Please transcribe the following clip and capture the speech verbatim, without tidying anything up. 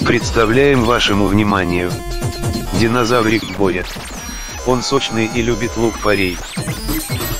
Представляем вашему вниманию динозаврик Боя. Он сочный и любит лук-порей.